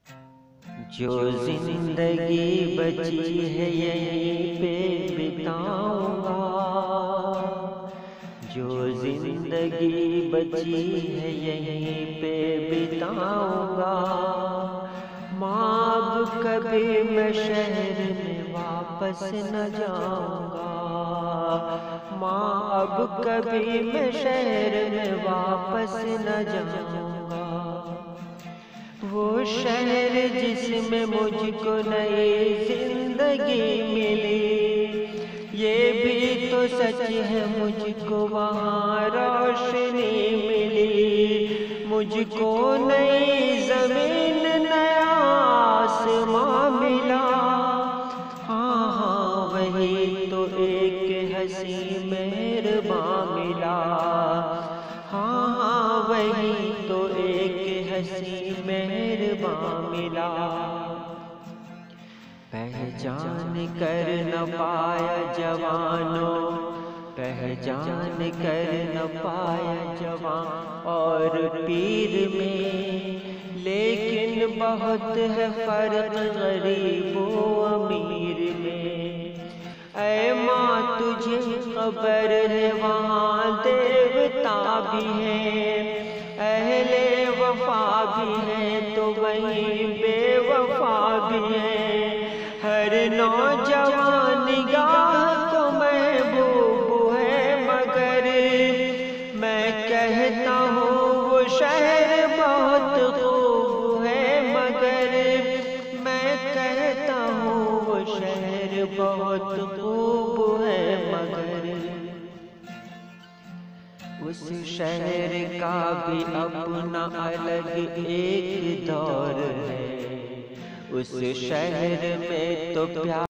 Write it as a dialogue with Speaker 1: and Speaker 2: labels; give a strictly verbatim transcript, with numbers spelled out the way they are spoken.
Speaker 1: जो जिंदगी बची है यहीं पे बिताऊंगा, जो जिंदगी बची है यहीं पे बिताऊंगा। माँ अब कभी मैं शहर में वापस न जाऊंगा, माँ अब कभी मैं शहर में वापस न जाऊंगा। वो शहर जिसमें मुझको नई जिंदगी मिली, ये भी तो सच है मुझको वहाँ रोशनी मिली। मुझको नई जमीन नया आसमां मिला, हाँ हाँ वही तो एक हंसी मेहरबां मिला। हाँ हाँ वही तो एक हंसी मेहरबां मिला। पहचान कर न पाया जवानों, पहचान कर न पाया जवान और पीर में, लेकिन बहुत है फर्क गरीब व अमीर में। ऐ माँ तुझे खबर है वहाँ देवता भी है, अहले वफा भी है तो वहीं बेवफा भी है। हर नौजवान निगाह को महबूब है, मगर मैं कहता हूँ वो शहर बहुत खूब है। मगर मैं कहता हूँ वो शहर बहुत खूब है, मगर उस शहर का भी अपना अलग एक दौर है। उस शहर में तो प्यार